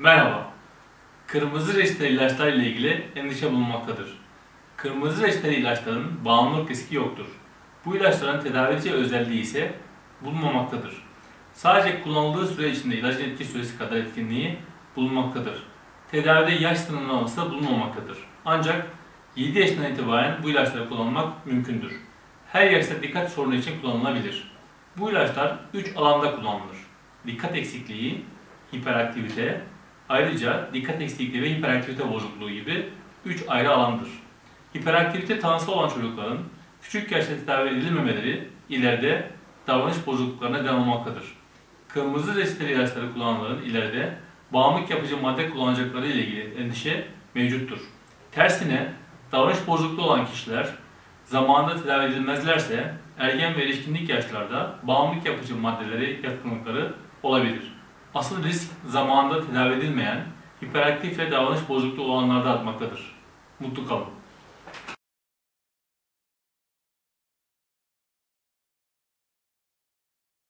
Merhaba. Kırmızı reçeteli ilaçlar ile ilgili endişe bulunmaktadır. Kırmızı reçeteli ilaçların bağımlılık riski yoktur. Bu ilaçların tedavi edici özelliği ise bulunmamaktadır. Sadece kullanıldığı süre içinde ilacın etki süresi kadar etkinliği bulunmaktadır. Tedavide yaş sınırlaması da bulunmamaktadır. Ancak 7 yaşından itibaren bu ilaçları kullanmak mümkündür. Her yaşta dikkat sorunu için kullanılabilir. Bu ilaçlar 3 alanda kullanılır. Dikkat eksikliği, hiperaktivite, ayrıca dikkat eksikliği ve hiperaktivite bozukluğu gibi 3 ayrı alandır. Hiperaktivite tanısı olan çocukların küçük yaşta tedavi edilmemeleri ileride davranış bozukluklarına neden olmaktadır. Kırmızı reçeteli ilaçları kullananların ileride bağımlılık yapıcı madde kullanacakları ile ilgili endişe mevcuttur. Tersine davranış bozukluğu olan kişiler zamanında tedavi edilmezlerse ergen ve erişkinlik yaşlarda bağımlılık yapıcı maddelere yatkınlıkları olabilir. Asıl risk zamanında tedavi edilmeyen, hiperaktif ve davranış bozukluğu olanlarda artmaktadır. Mutlu kalın.